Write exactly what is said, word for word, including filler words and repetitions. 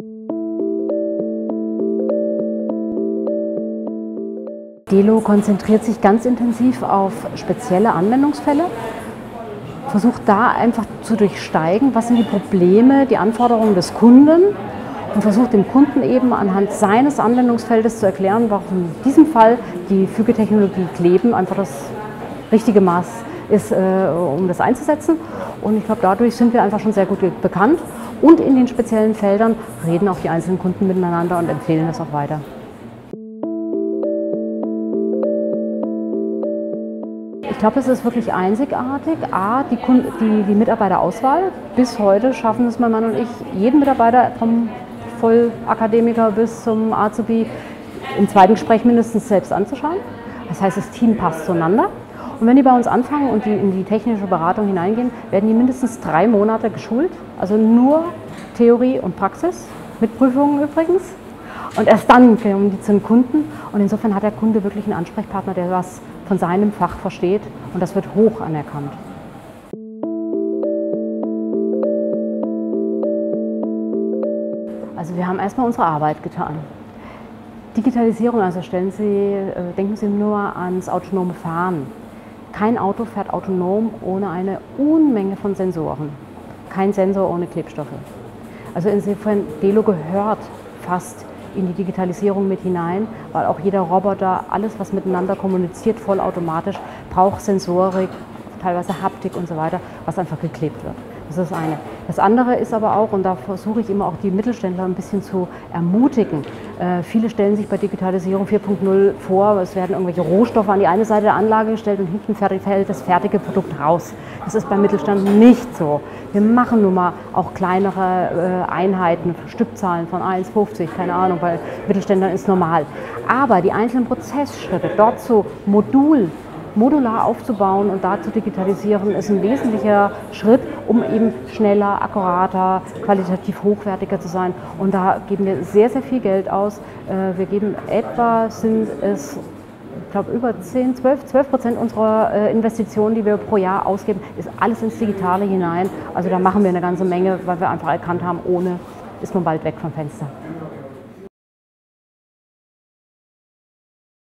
Delo konzentriert sich ganz intensiv auf spezielle Anwendungsfälle, versucht da einfach zu durchsteigen, was sind die Probleme, die Anforderungen des Kunden und versucht dem Kunden eben anhand seines Anwendungsfeldes zu erklären, warum in diesem Fall die Fügetechnologie Kleben einfach das richtige Maß ist, äh, um das einzusetzen. Und ich glaube, dadurch sind wir einfach schon sehr gut bekannt und in den speziellen Feldern reden auch die einzelnen Kunden miteinander und empfehlen das auch weiter. Ich glaube, es ist wirklich einzigartig. A, die, Kunden, die, die Mitarbeiterauswahl. Bis heute schaffen es mein Mann und ich, jeden Mitarbeiter vom Vollakademiker bis zum Azubi im zweiten Gespräch mindestens selbst anzuschauen. Das heißt, das Team passt zueinander. Und wenn die bei uns anfangen und die in die technische Beratung hineingehen, werden die mindestens drei Monate geschult. Also nur Theorie und Praxis, mit Prüfungen übrigens. Und erst dann kommen die zum Kunden. Und insofern hat der Kunde wirklich einen Ansprechpartner, der was von seinem Fach versteht. Und das wird hoch anerkannt. Also wir haben erstmal unsere Arbeit getan. Digitalisierung, also stellen Sie, denken Sie nur ans autonome Fahren. Kein Auto fährt autonom ohne eine Unmenge von Sensoren. Kein Sensor ohne Klebstoffe. Also insofern, Delo gehört fast in die Digitalisierung mit hinein, weil auch jeder Roboter, alles was miteinander kommuniziert, vollautomatisch, braucht Sensorik, teilweise Haptik und so weiter, was einfach geklebt wird. Das ist das eine. Das andere ist aber auch, und da versuche ich immer auch die Mittelständler ein bisschen zu ermutigen, äh, viele stellen sich bei Digitalisierung vier Punkt null vor, es werden irgendwelche Rohstoffe an die eine Seite der Anlage gestellt und hinten fällt das fertige Produkt raus. Das ist beim Mittelstand nicht so. Wir machen nun mal auch kleinere äh, Einheiten, Stückzahlen von eins fünfzig, keine Ahnung, bei Mittelständlern ist normal. Aber die einzelnen Prozessschritte dort so Modul modular aufzubauen und da zu digitalisieren, ist ein wesentlicher Schritt, um eben schneller, akkurater, qualitativ hochwertiger zu sein. Und da geben wir sehr, sehr viel Geld aus. Wir geben etwa, sind es, ich glaube, über zehn, zwölf, zwölf Prozent unserer Investitionen, die wir pro Jahr ausgeben, ist alles ins Digitale hinein. Also da machen wir eine ganze Menge, weil wir einfach erkannt haben, ohne ist man bald weg vom Fenster.